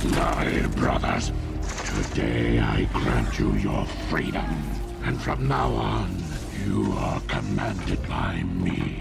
My brothers, today I grant you your freedom, and from now on, you are commanded by me.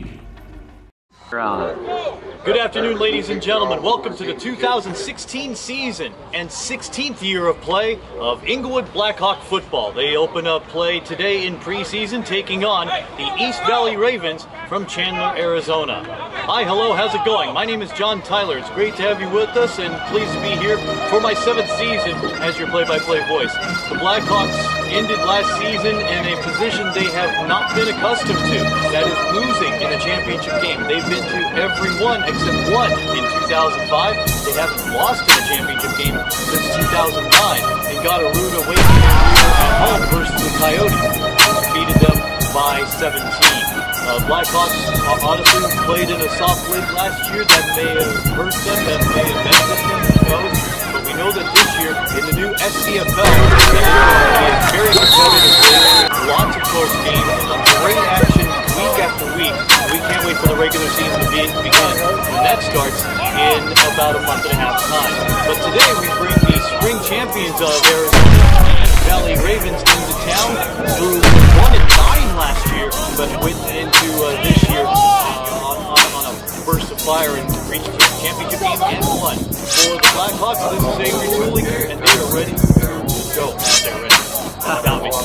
Good afternoon, ladies and gentlemen. Welcome to the 2016 season and 16th year of play of Inglewood Blackhawk football. They open up play today in preseason, taking on the East Valley Ravens from Chandler, Arizona. Hi, hello, how's it going? My name is John Tyler. It's great to have you with us and pleased to be here for my 7th season as your play-by-play voice. The Blackhawks ended last season in a position they have not been accustomed to, that is losing in a championship game. They've been to every one except one in 2005. They haven't lost in a championship game since 2009 and got a rude awakening at home versus the Coyotes. Defeated them by 17. Blackhawks honestly played in a soft league last year that may have hurt them, that may have benefited them, who knows. But we know that this year, in the new AZSDFL, it's going to be a very competitive league, lots of close games, great action week after week. We can't wait for the regular season to begin, and that starts in about a month and a half time. But today we bring the spring champions of Arizona, the East Valley Ravens, into town, who won at 9 last year, but went into this year on a burst of fire and reached the championship game and won. For the Blackhawks, this is a retooling year, and they are ready to go. They're ready. Without me.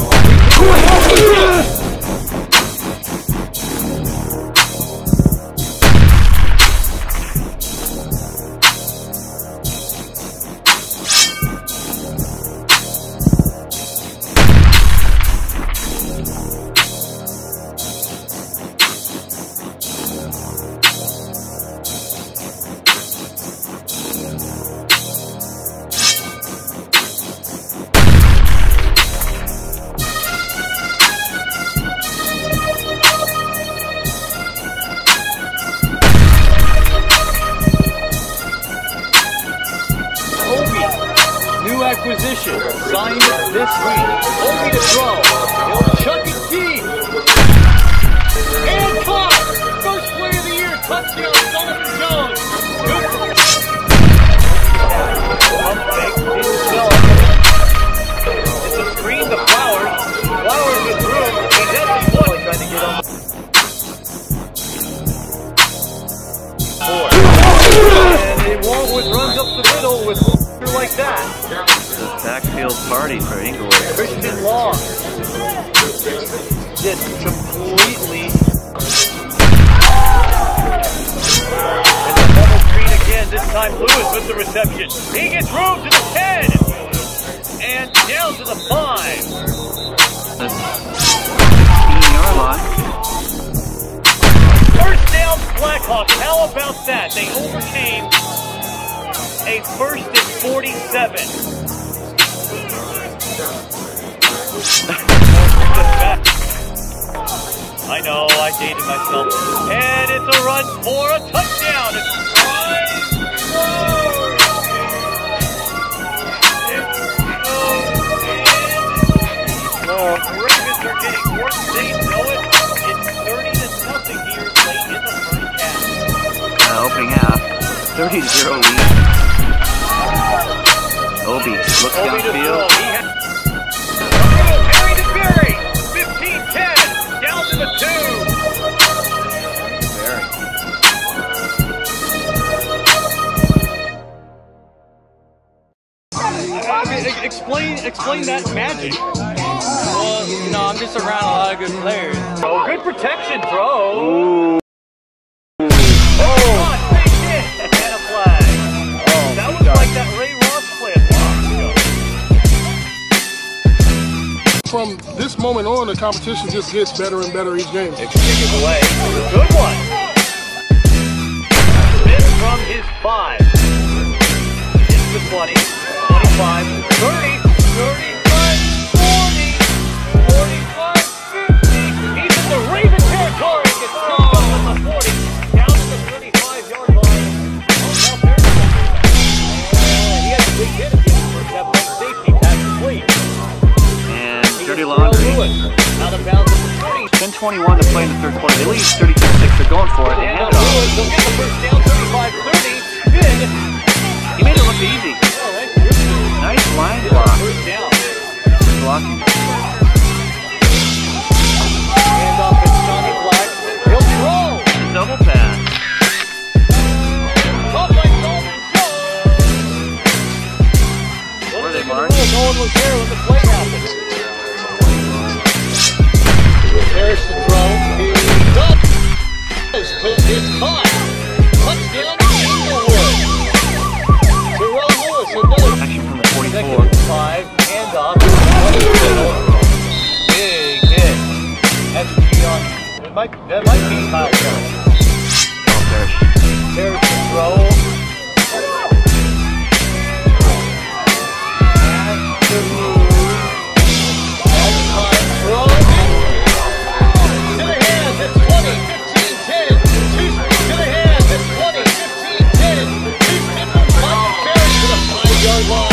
Acquisition signed this week. Obi to throw. He'll chuck it deep. And caught. First play of the year. Touchdown, Sullivan Jones. Good. Pump fake. It's a screen to Flowers. Flowers with room. He doesn't want trying to get on. 4. And they won't with runs up the middle with like that. Backfield party for Inglewood. Christian Long just completely. And the double screen again. This time Lewis with the reception. He gets room to the 10 and down to the 5. The 16-yard line. First down, Blackhawks. How about that? They overcame a 1st and 47. I know, I dated myself. And it's a run for a touchdown. It's the Ravens are getting worse. They know it. It's 30-0 here late in the first half. Opening half, 30-0 lead. Obi looks downfield. Berry to Berry. 15-10. Down to the 2. Explain that magic. Well, you know, I'm just around a lot of good players. Oh, good protection throw. Ooh. And a flag. That was like that Ray Ross play a while ago. From this moment on, the competition just gets better and better each game. Kick it away. Good one. Smith from his 5. It's the 20, 25, 30, 35, 40, 45, 50. He's in the Raven territory. Gets called on the 40. Down to the 35-yard line. He has a big hit again for that safety pass complete. And dirty laundry. Out of bounds at the 20. 10:21 to play in the third quarter. They lead 32-6. They're going for it. They hand it off. They'll get the first down, 35-30. Good. He made it look easy. one was there when the play happened. There's the throw. He does. It's caught. Touchdown Inglewood. Terrell Lewis, another Action from the 44. second and 5. Handoff. Big hit. That's Keon. That might be Kyle Harris. There's the throw. Yard line.